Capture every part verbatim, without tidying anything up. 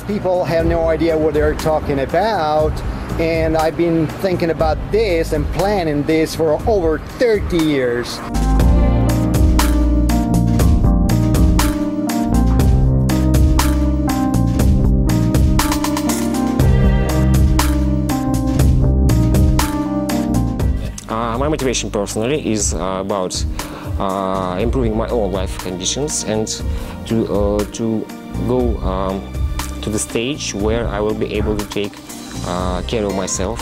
people have no idea what they're talking about, and I've been thinking about this and planning this for over thirty years. Uh, my motivation personally is uh, about uh, improving my own life conditions and to, uh, to go um, to the stage where I will be able to take uh, care of myself.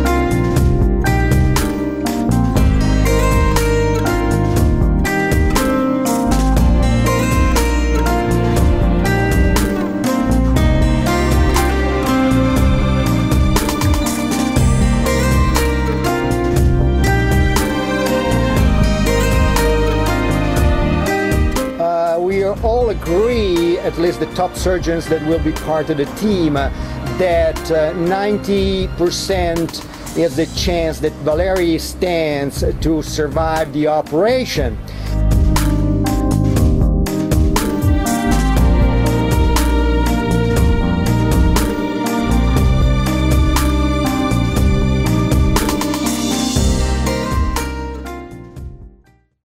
All agree, at least the top surgeons that will be part of the team, uh, that uh, ninety percent is the chance that Valery stands to survive the operation.